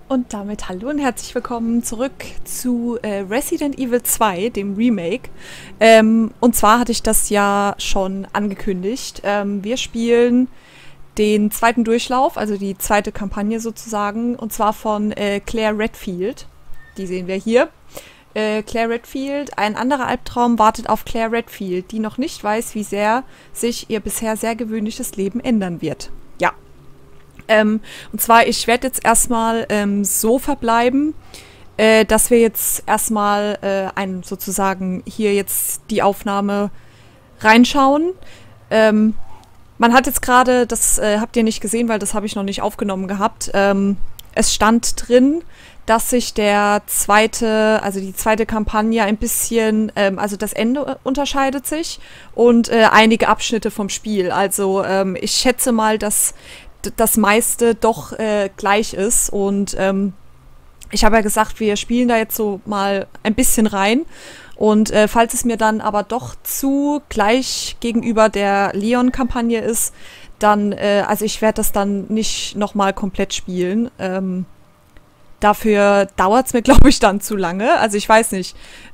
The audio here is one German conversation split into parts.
Und damit hallo und herzlich willkommen zurück zu Resident Evil 2, dem Remake. Und zwar hatte ich das ja schon angekündigt. Wir spielen den zweiten Durchlauf, also die zweite Kampagne sozusagen, und zwar von Claire Redfield. Die sehen wir hier. Claire Redfield, ein anderer Albtraum wartet auf Claire Redfield, die noch nicht weiß, wie sehr sich ihr bisher sehr gewöhnliches Leben ändern wird. Ja. Und zwar, ich werde jetzt erstmal so verbleiben, dass wir jetzt erstmal sozusagen hier jetzt die Aufnahme reinschauen. Man hat jetzt gerade, das habt ihr nicht gesehen, weil das habe ich noch nicht aufgenommen gehabt, es stand drin, dass sich die zweite Kampagne ein bisschen, also das Ende unterscheidet sich und einige Abschnitte vom Spiel. Also ich schätze mal, dass das meiste doch gleich ist und ich habe ja gesagt, wir spielen da jetzt so mal ein bisschen rein und falls es mir dann aber doch zu gleich gegenüber der Leon-Kampagne ist, dann, also ich werde das dann nicht nochmal komplett spielen. Dafür dauert es mir, glaube ich, dann zu lange. Also ich weiß nicht.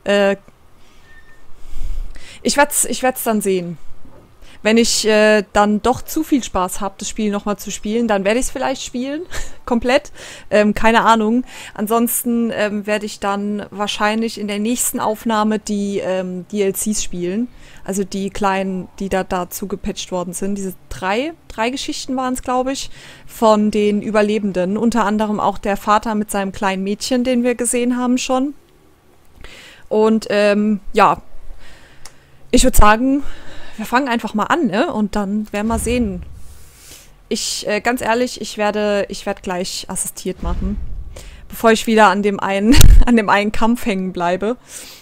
Ich werd's dann sehen. Wenn ich dann doch zu viel Spaß habe, das Spiel nochmal zu spielen, dann werde ich es vielleicht spielen, komplett. Keine Ahnung. Ansonsten werde ich dann wahrscheinlich in der nächsten Aufnahme die DLCs spielen. Also die kleinen, die dazu gepatcht worden sind. Diese drei Geschichten waren es, glaube ich, von den Überlebenden. Unter anderem auch der Vater mit seinem kleinen Mädchen, den wir gesehen haben schon. Und ja, ich würde sagen, wir fangen einfach mal an, ne? Und dann werden wir sehen. Ganz ehrlich, ich werde gleich assistiert machen, bevor ich wieder an dem einen Kampf hängen bleibe.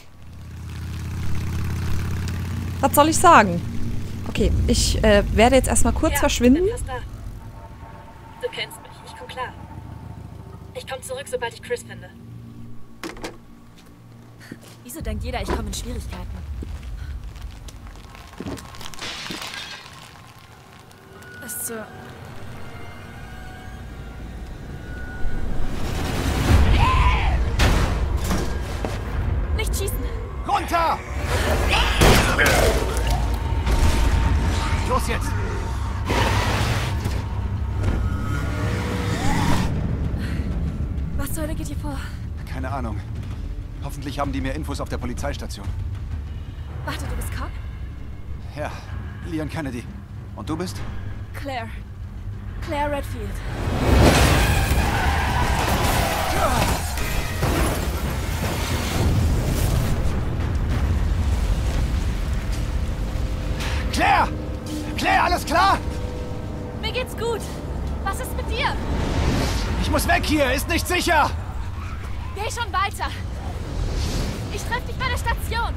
Was soll ich sagen? Okay, ich werde jetzt erstmal kurz verschwinden. Ich bin fast da. Du kennst mich, ich komm klar. Ich komme zurück, sobald ich Chris finde. Wieso denkt jeder, ich komme in Schwierigkeiten? Was zur... Nicht schießen! Runter! Los jetzt! Was zur Hölle geht hier vor? Keine Ahnung. Hoffentlich haben die mehr Infos auf der Polizeistation. Warte, du bist Cop? Ja, Leon Kennedy. Und du bist? Claire. Claire Redfield. Claire! Claire, alles klar? Mir geht's gut. Was ist mit dir? Ich muss weg hier, ist nicht sicher! Geh schon weiter. Ich treffe dich bei der Station.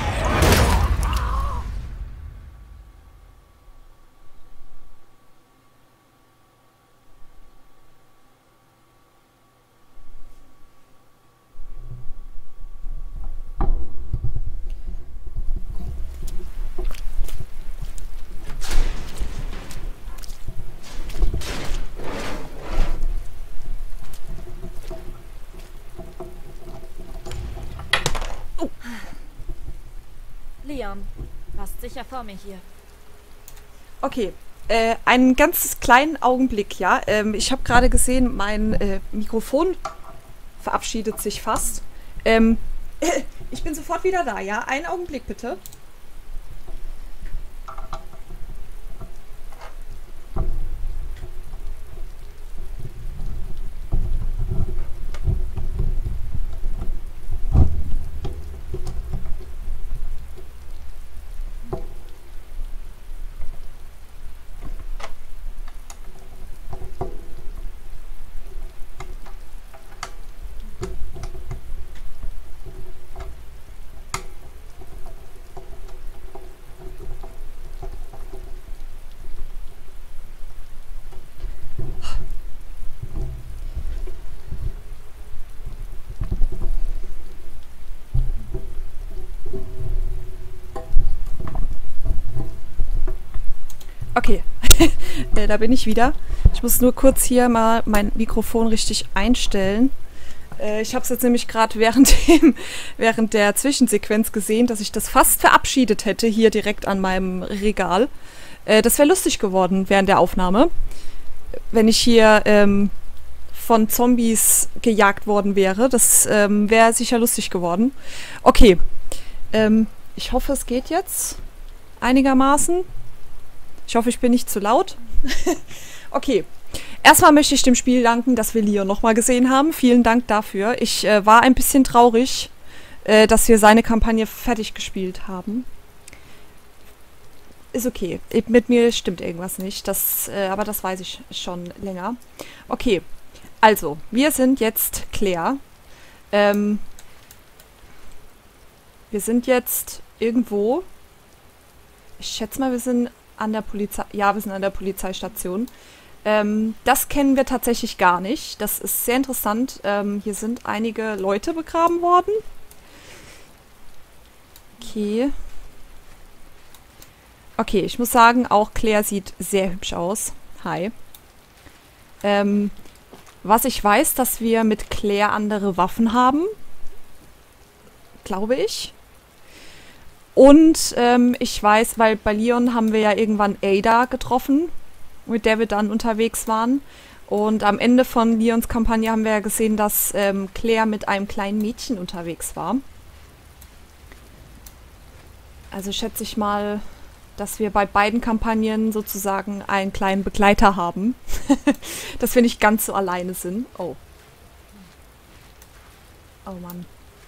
Leon, warst sicher vor mir hier. Okay, einen ganz kleinen Augenblick, ja. Ich habe gerade gesehen, mein Mikrofon verabschiedet sich fast. Ich bin sofort wieder da, ja. Einen Augenblick bitte. Okay, Da bin ich wieder. Ich muss nur kurz hier mal mein Mikrofon richtig einstellen. Ich habe es jetzt nämlich gerade während der Zwischensequenz gesehen, dass ich das fast verabschiedet hätte, hier direkt an meinem Regal. Das wäre lustig geworden während der Aufnahme, wenn ich hier von Zombies gejagt worden wäre. Das wäre sicher lustig geworden. Okay, ich hoffe, es geht jetzt einigermaßen. Ich hoffe, ich bin nicht zu laut. Okay. Erstmal möchte ich dem Spiel danken, dass wir Leon nochmal gesehen haben. Vielen Dank dafür. Ich war ein bisschen traurig, dass wir seine Kampagne fertig gespielt haben. Ist okay. Mit mir stimmt irgendwas nicht. Aber das weiß ich schon länger. Okay. Also, wir sind jetzt Claire. Wir sind jetzt irgendwo. Ich schätze mal, wir sind an der Polizei. Ja, wir sind an der Polizeistation. Das kennen wir tatsächlich gar nicht. Das ist sehr interessant. Hier sind einige Leute begraben worden. Okay. Okay, ich muss sagen, auch Claire sieht sehr hübsch aus. Hi. Was ich weiß, dass wir mit Claire andere Waffen haben. Glaube ich. Und ich weiß, weil bei Leon haben wir ja irgendwann Ada getroffen, mit der wir dann unterwegs waren. Und am Ende von Leons Kampagne haben wir ja gesehen, dass Claire mit einem kleinen Mädchen unterwegs war. Also schätze ich mal, dass wir bei beiden Kampagnen sozusagen einen kleinen Begleiter haben. Dass wir nicht ganz so alleine sind. Oh. Oh Mann.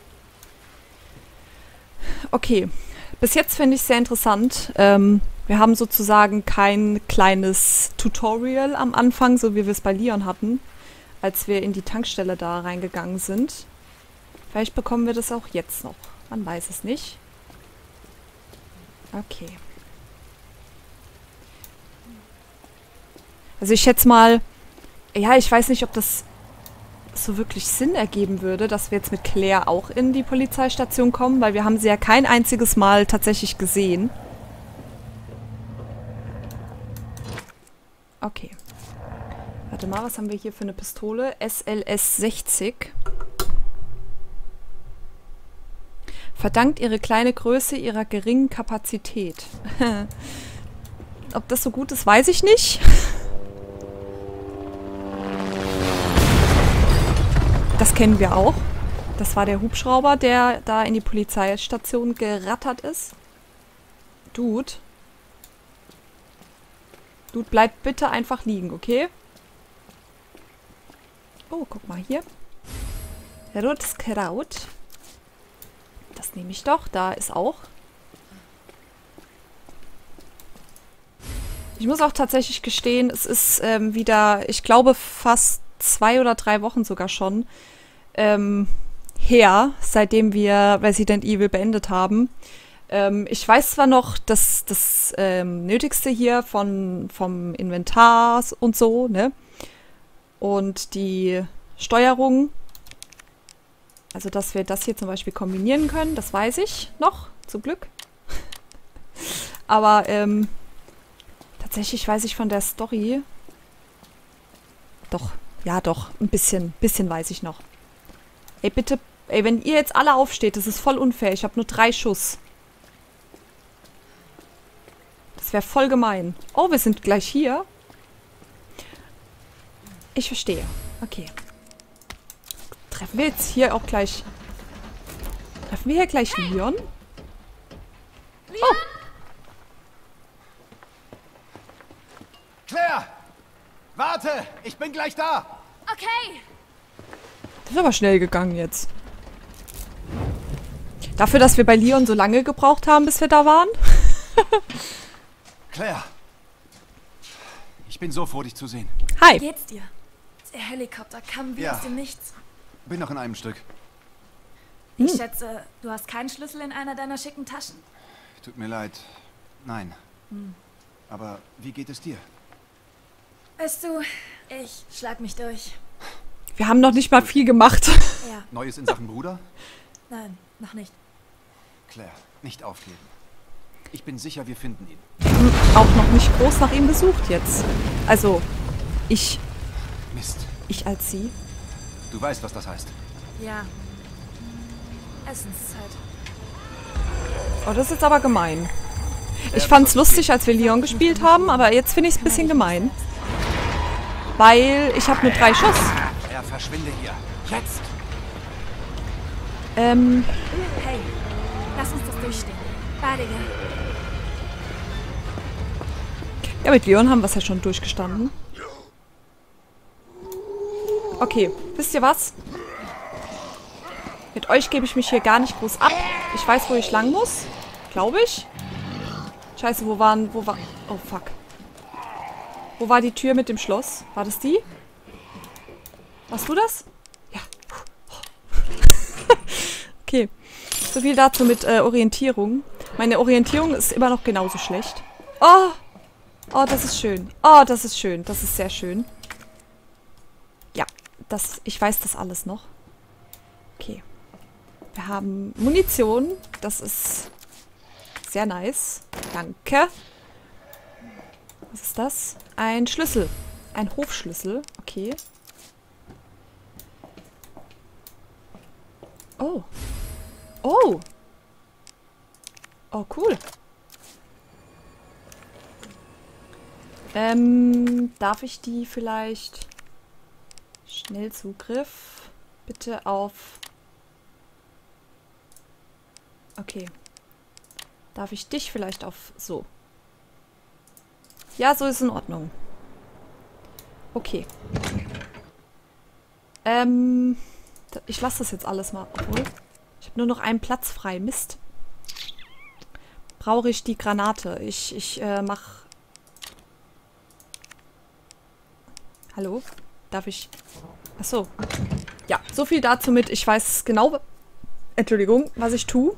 Okay. Bis jetzt finde ich es sehr interessant. Wir haben sozusagen kein kleines Tutorial am Anfang, so wie wir es bei Leon hatten, als wir in die Tankstelle da reingegangen sind. Vielleicht bekommen wir das auch jetzt noch. Man weiß es nicht. Okay. Also ich schätze mal, ja, ich weiß nicht, ob das so wirklich Sinn ergeben würde, dass wir jetzt mit Claire auch in die Polizeistation kommen, weil wir haben sie ja kein einziges Mal tatsächlich gesehen. Okay. Warte mal, was haben wir hier für eine Pistole? SLS 60. Verdankt ihre kleine Größe ihrer geringen Kapazität. Ob das so gut ist, weiß ich nicht. Das kennen wir auch. Das war der Hubschrauber, der da in die Polizeistation gerattert ist. Dude. Dude, bleib bitte einfach liegen, okay? Oh, guck mal hier. Rotes Kraut. Das nehme ich doch. Da ist auch. Ich muss auch tatsächlich gestehen, es ist wieder, ich glaube, fast 2 oder 3 Wochen sogar schon her, seitdem wir Resident Evil beendet haben. Ich weiß zwar noch, dass das Nötigste hier vom Inventar und so, ne? Und die Steuerung, also dass wir das hier zum Beispiel kombinieren können, das weiß ich noch, zum Glück. Aber tatsächlich weiß ich von der Story. Doch, ja doch, ein bisschen weiß ich noch. Ey, bitte, ey, wenn ihr jetzt alle aufsteht, das ist voll unfair. Ich habe nur 3 Schuss. Das wäre voll gemein. Oh, wir sind gleich hier. Ich verstehe. Okay. Treffen wir jetzt hier auch gleich... Treffen wir hier gleich Leon? Oh! Claire! Warte! Ich bin gleich da! Okay. Das ist aber schnell gegangen jetzt. Dafür, dass wir bei Leon so lange gebraucht haben, bis wir da waren. Claire! Ich bin so froh, dich zu sehen. Hi. Wie geht's dir? Der Helikopter kam wie Ja. aus dem Nichts. Bin noch in einem Stück. Ich schätze, du hast keinen Schlüssel in einer deiner schicken Taschen. Tut mir leid. Nein. Aber wie geht es dir? Weißt du, ich schlag mich durch. Wir haben noch nicht mal viel gemacht. Ja, Neues in Sachen Bruder? nein, noch nicht. Claire, nicht aufgeben. Ich bin sicher, wir finden ihn. haben auch noch nicht groß nach ihm gesucht jetzt. Also, ich Mist. als sie. Du weißt, was das heißt. Ja. Essenszeit. Oh, das ist jetzt aber gemein. Ich fand's lustig, als wir Leon gespielt haben, aber jetzt finde ich es ein bisschen gemein. Weil ich habe nur 3 Schuss. Ja, verschwinde hier. Jetzt! Hey, lass uns das durchstehen. Beide. Ja, mit Leon haben wir es ja schon durchgestanden. Okay, wisst ihr was? Mit euch gebe ich mich hier gar nicht groß ab. Ich weiß, wo ich lang muss. Glaube ich. Scheiße, wo war... Oh, fuck. Wo war die Tür mit dem Schloss? War das die? Warst du das? Ja. Okay. So viel dazu mit Orientierung. Meine Orientierung ist immer noch genauso schlecht. Oh! Oh, das ist schön. Oh, das ist schön. Das ist sehr schön. Ja, ich weiß das alles noch. Okay. Wir haben Munition. Das ist sehr nice. Danke. Was ist das? Ein Schlüssel. Ein Hofschlüssel. Okay. Oh. Oh. Oh, cool. Darf ich die vielleicht... Schnellzugriff. Bitte auf... Okay. Darf ich dich vielleicht auf... So. Ja, so ist in Ordnung. Okay. Ich lasse das jetzt alles mal. Obwohl, ich habe nur noch einen Platz frei. Mist. Brauche ich die Granate. Ich mach... Hallo? Darf ich... Achso. Ja, so viel dazu mit. Ich weiß genau... Entschuldigung, was ich tue.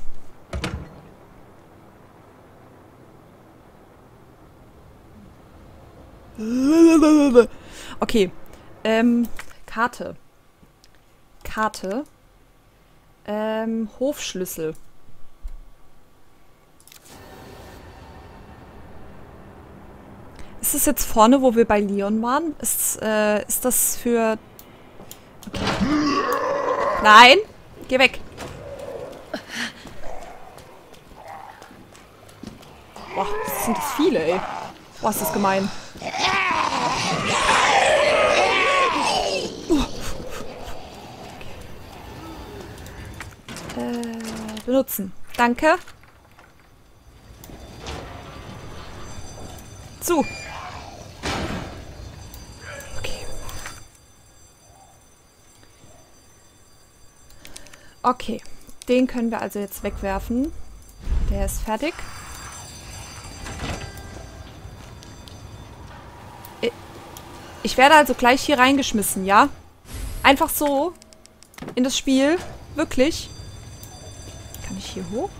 Okay. Karte. Karte. Hofschlüssel. Ist das jetzt vorne, wo wir bei Leon waren? Ist das für... Okay. Nein! Geh weg! Boah, das sind das viele, ey. Boah, ist das gemein. Benutzen. Danke. Zu. Okay. Okay. Den können wir also jetzt wegwerfen. Der ist fertig. Ich werde also gleich hier reingeschmissen, ja? Einfach so. In das Spiel. Wirklich. Kann ich hier hoch?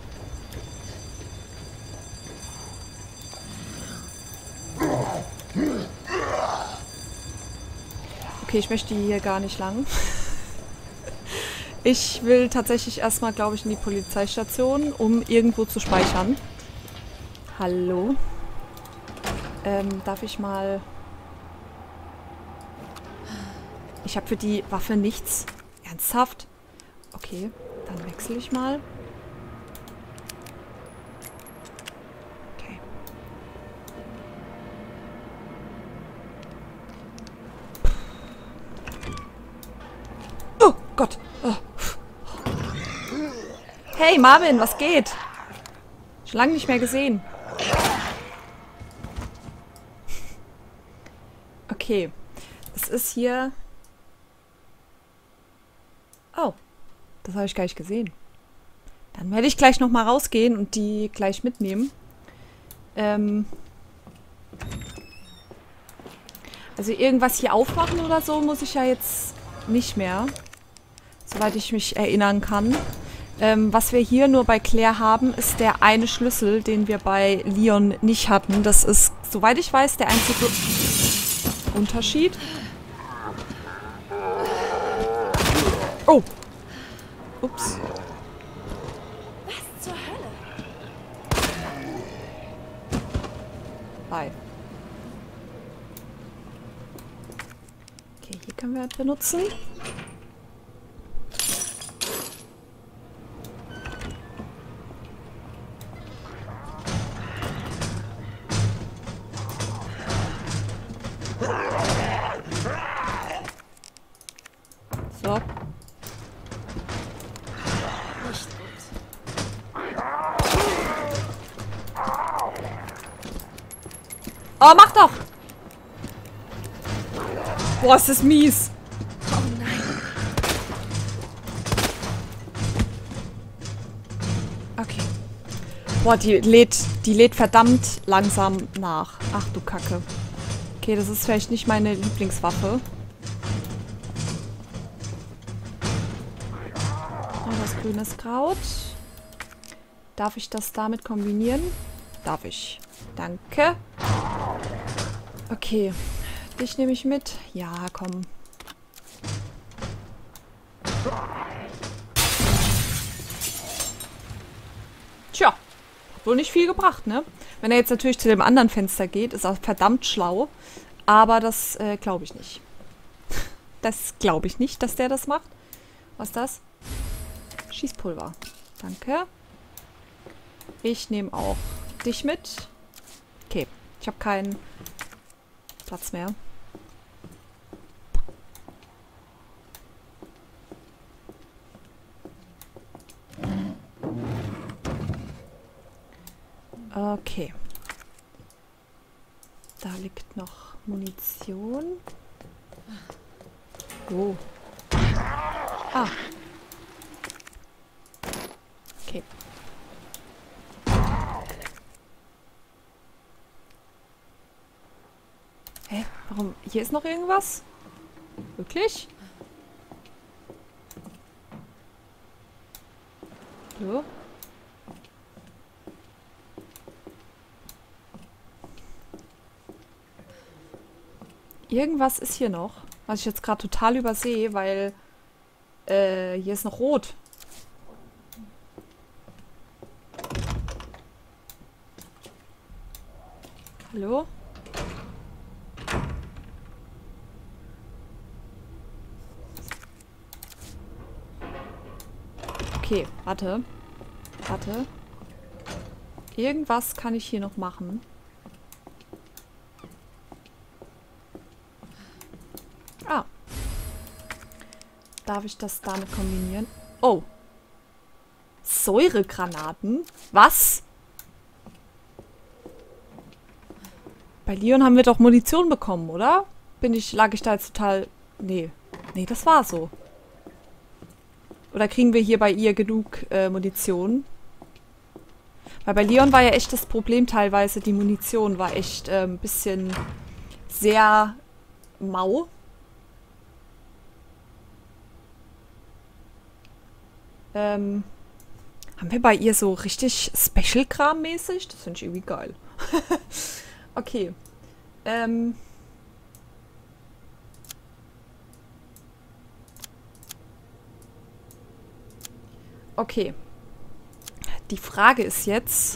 Okay, ich möchte hier gar nicht lang. Ich will tatsächlich erstmal, glaube ich, in die Polizeistation, um irgendwo zu speichern. Hallo? Darf ich mal... Ich habe für die Waffe nichts. Ernsthaft? Okay, dann wechsle ich mal. Okay. Oh Gott. Oh. Hey Marvin, was geht? Schon lange nicht mehr gesehen. Okay. Es ist hier... Oh, das habe ich gar nicht gesehen. Dann werde ich gleich nochmal rausgehen und die gleich mitnehmen. Also irgendwas hier aufmachen oder so muss ich ja jetzt nicht mehr. Soweit ich mich erinnern kann. Was wir hier nur bei Claire haben, ist der eine Schlüssel, den wir bei Leon nicht hatten. Das ist, soweit ich weiß, der einzige Unterschied. Oh! Ups. Was zur Hölle? Hi. Okay, hier können wir benutzen. So. Nicht gut. Oh, mach doch! Boah, ist das mies. Oh nein. Okay. Boah, die lädt verdammt langsam nach. Ach du Kacke. Okay, das ist vielleicht nicht meine Lieblingswaffe. Oh, das grünes Kraut. Darf ich das damit kombinieren? Darf ich. Danke. Okay. Dich nehme ich mit. Ja, komm. Tja. Hat wohl nicht viel gebracht, ne? Wenn er jetzt natürlich zu dem anderen Fenster geht, ist er verdammt schlau. Aber das glaube ich nicht. Das glaube ich nicht, dass der das macht. Was ist das? Schießpulver. Danke. Ich nehme auch dich mit. Okay. Ich habe keinen Platz mehr. Okay. Da liegt noch Munition. Oh. Ah. Okay. Hä? Warum? Hier ist noch irgendwas? Wirklich? Hallo? Irgendwas ist hier noch, was ich jetzt gerade total übersehe, weil hier ist noch rot. Hallo? Okay, warte. Warte. Irgendwas kann ich hier noch machen. Ah. Darf ich das damit kombinieren? Oh. Säuregranaten? Was? Bei Leon haben wir doch Munition bekommen, oder? Lag ich da jetzt total... Nee. Nee, das war so. Oder kriegen wir hier bei ihr genug Munition? Weil bei Leon war ja echt das Problem teilweise, die Munition war echt ein bisschen sehr mau. Haben wir bei ihr so richtig Special-Kram mäßig? Das finde ich irgendwie geil. Okay. Okay. Die Frage ist jetzt,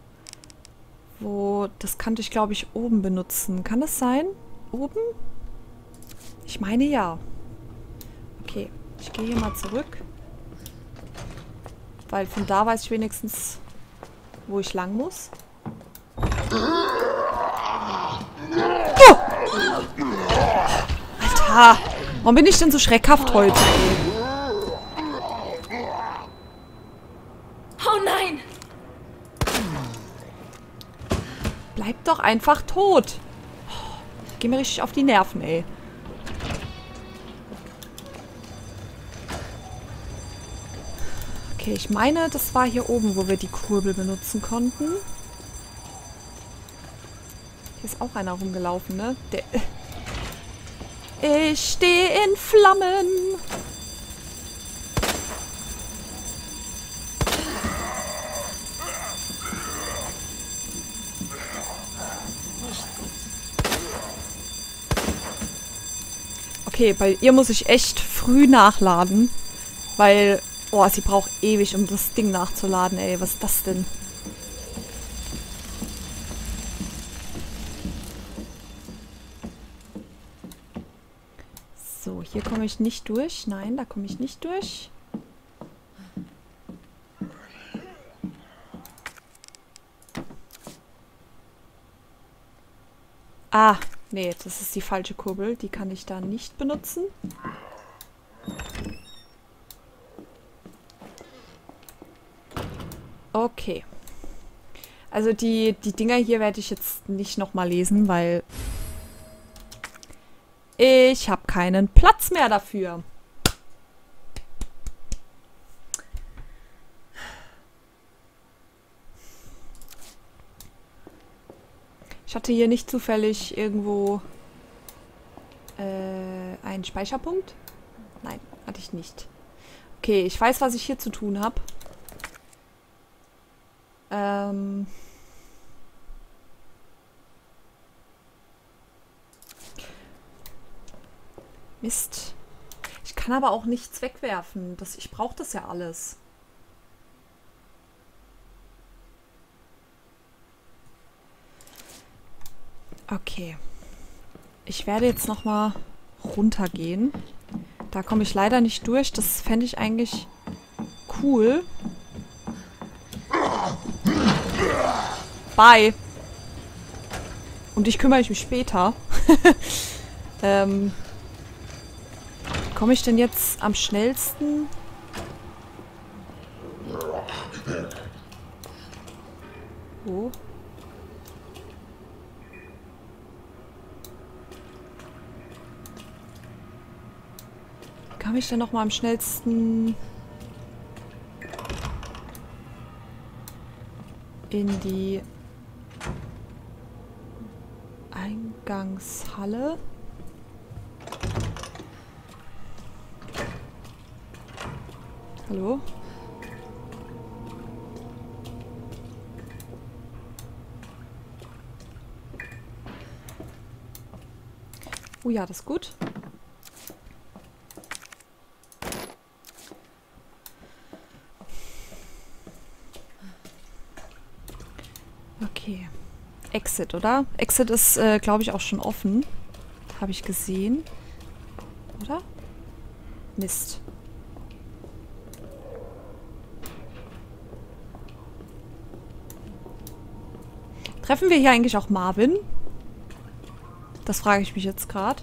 das kannte ich, glaube ich, oben benutzen. Kann das sein? Oben? Ich meine ja. Okay, ich gehe hier mal zurück. Weil von da weiß ich wenigstens, wo ich lang muss. Oh! Alter! Warum bin ich denn so schreckhaft heute? Oh nein! Bleib doch einfach tot. Geh mir richtig auf die Nerven, ey. Okay, ich meine, das war hier oben, wo wir die Kurbel benutzen konnten. Hier ist auch einer rumgelaufen, ne? Ich stehe in Flammen. Okay, bei ihr muss ich echt früh nachladen, weil, oh, sie braucht ewig, um das Ding nachzuladen, ey. Was ist das denn? So, hier komme ich nicht durch. Nein, da komme ich nicht durch. Ah, nee, das ist die falsche Kurbel. Die kann ich da nicht benutzen. Okay. Also die Dinger hier werde ich jetzt nicht nochmal lesen, weil ich habe keinen Platz mehr dafür. Ich hatte hier nicht zufällig irgendwo einen Speicherpunkt. Nein, hatte ich nicht. Okay, ich weiß, was ich hier zu tun habe. Mist. Ich kann aber auch nichts wegwerfen. Ich brauche das ja alles. Okay. Ich werde jetzt nochmal runtergehen. Da komme ich leider nicht durch. Das fände ich eigentlich cool. Bye. Um dich kümmere ich mich später. Komme ich denn jetzt am schnellsten? Wo? Komme ich denn noch mal am schnellsten in die Eingangshalle? Hallo? Oh ja, das ist gut. Okay. Exit, oder? Exit ist, glaube ich, auch schon offen. Habe ich gesehen. Oder? Mist. Treffen wir hier eigentlich auch Marvin? Das frage ich mich jetzt gerade.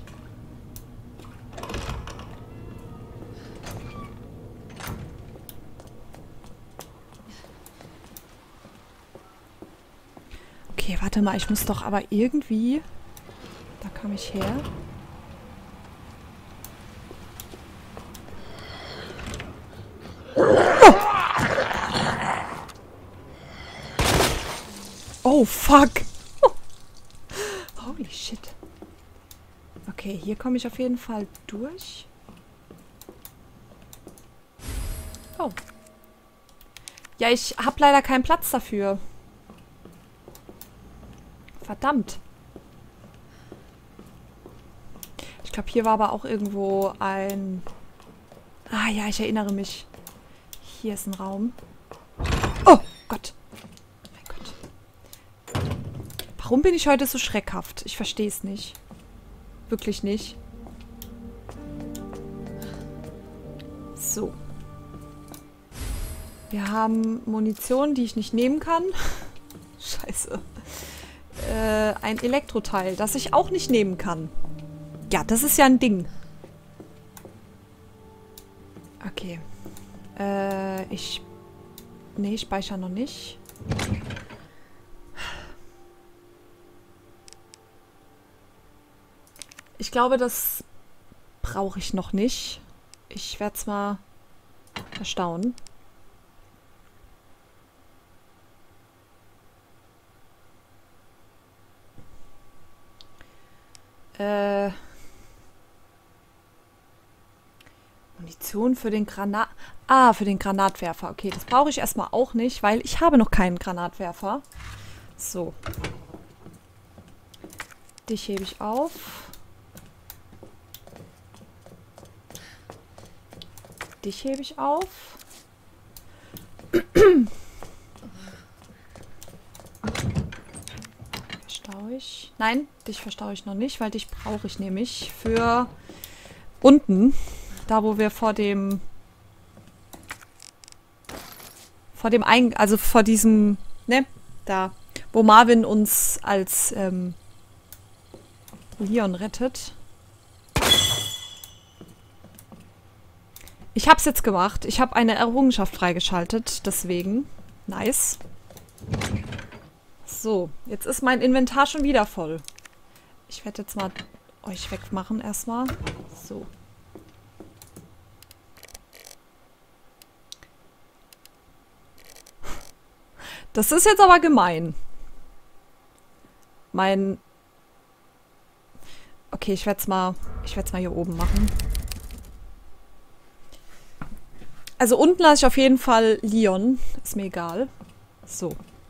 Okay, warte mal, ich muss doch aber irgendwie... Da kam ich her. Oh, fuck. Holy shit. Okay, hier komme ich auf jeden Fall durch. Oh. Ja, ich habe leider keinen Platz dafür. Verdammt. Ich glaube, hier war aber auch irgendwo ein... Ah ja, ich erinnere mich. Hier ist ein Raum. Oh Gott. Warum bin ich heute so schreckhaft? Ich verstehe es nicht. Wirklich nicht. So. Wir haben Munition, die ich nicht nehmen kann. Scheiße. Ein Elektroteil, das ich auch nicht nehmen kann. Ja, das ist ja ein Ding. Okay. Nee, ich speichere noch nicht. Ich glaube, das brauche ich noch nicht. Ich werde es mal erstaunen. Munition für den Granat... Ah, für den Granatwerfer. Okay, das brauche ich erstmal auch nicht, weil ich habe noch keinen Granatwerfer. So. Dich hebe ich auf. Dich hebe ich auf. Verstaue ich. Nein, dich verstaue ich noch nicht, weil dich brauche ich nämlich für Unten. Da, wo wir vor dem also vor diesem, ne, da, wo Marvin uns als Leon rettet. Ich hab's jetzt gemacht. Ich habe eine Errungenschaft freigeschaltet, deswegen. Nice. So, jetzt ist mein Inventar schon wieder voll. Ich werde jetzt mal euch wegmachen erstmal. So. Das ist jetzt aber gemein. Okay, ich werde es mal hier oben machen. Also unten lasse ich auf jeden Fall Leon. Ist mir egal. So.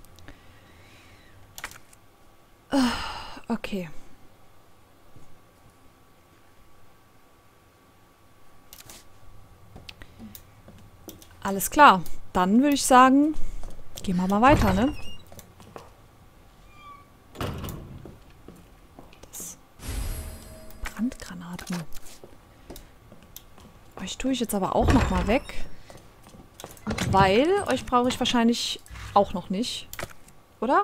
Okay. Alles klar. Dann würde ich sagen, gehen wir mal weiter, ne? Das Brandgranaten. Euch tue ich jetzt aber auch noch mal weg. Weil euch brauche ich wahrscheinlich auch noch nicht. Oder?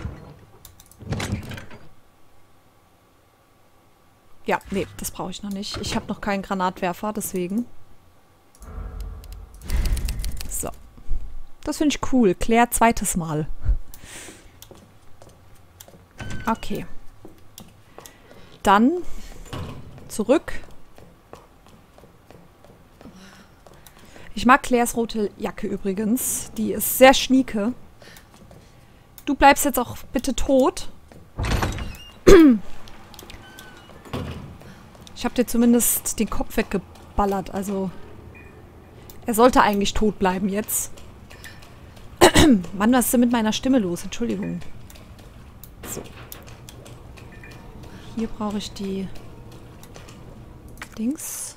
Ja, nee, das brauche ich noch nicht. Ich habe noch keinen Granatwerfer, deswegen. So. Das finde ich cool. Claire zweites Mal. Okay. Dann zurück. Ich mag Claires rote Jacke übrigens. Die ist sehr schnieke. Du bleibst jetzt auch bitte tot. Ich habe dir zumindest den Kopf weggeballert, also er sollte eigentlich tot bleiben jetzt. Mann, was ist denn mit meiner Stimme los? Entschuldigung. So. Hier brauche ich die Dings.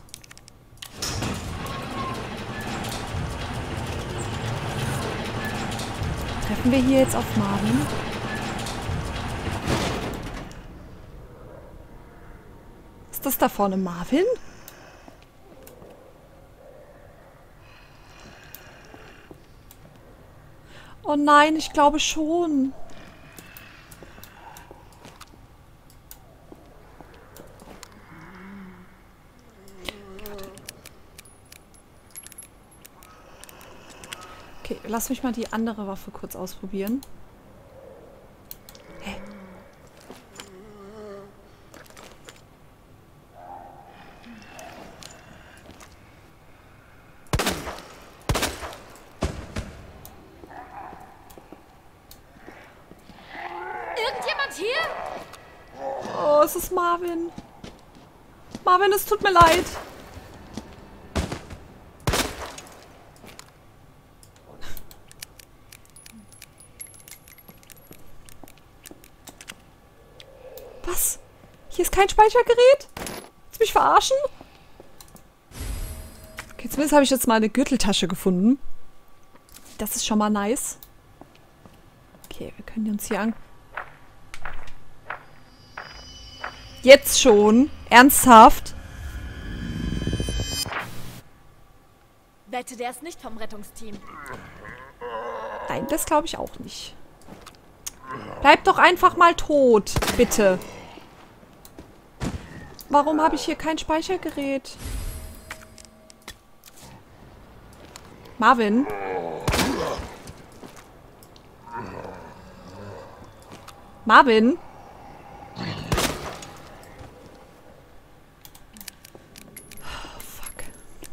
Treffen wir hier jetzt auf Marvin? Ist das da vorne Marvin? Oh nein, ich glaube schon. Okay, lass mich mal die andere Waffe kurz ausprobieren. Hä? Irgendjemand hier? Oh, es ist Marvin. Marvin, es tut mir leid. Was? Hier ist kein Speichergerät? Willst du mich verarschen? Okay, zumindest habe ich jetzt mal eine Gürteltasche gefunden. Das ist schon mal nice. Okay, wir können uns hier an... Jetzt schon? Ernsthaft? Wette, der ist nicht vom Rettungsteam. Nein, das glaube ich auch nicht. Bleib doch einfach mal tot, bitte. Warum habe ich hier kein Speichergerät? Marvin? Marvin? Oh, fuck.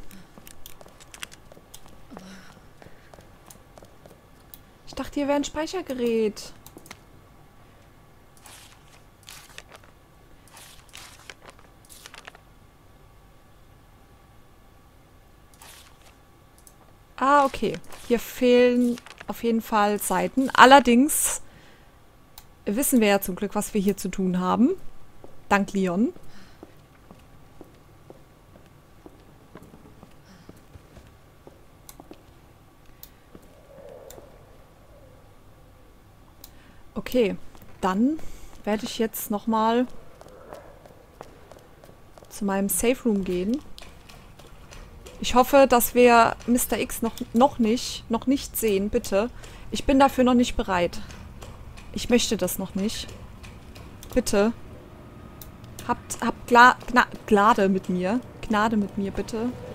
Ich dachte, hier wäre ein Speichergerät. Ah, okay. Hier fehlen auf jeden Fall Seiten. Allerdings wissen wir ja zum Glück, was wir hier zu tun haben. Dank Leon. Okay, dann werde ich jetzt nochmal zu meinem Safe Room gehen. Ich hoffe, dass wir Mr. X noch nicht sehen, bitte. Ich bin dafür noch nicht bereit. Ich möchte das noch nicht. Bitte. Habt Gnade mit mir. Gnade mit mir, bitte.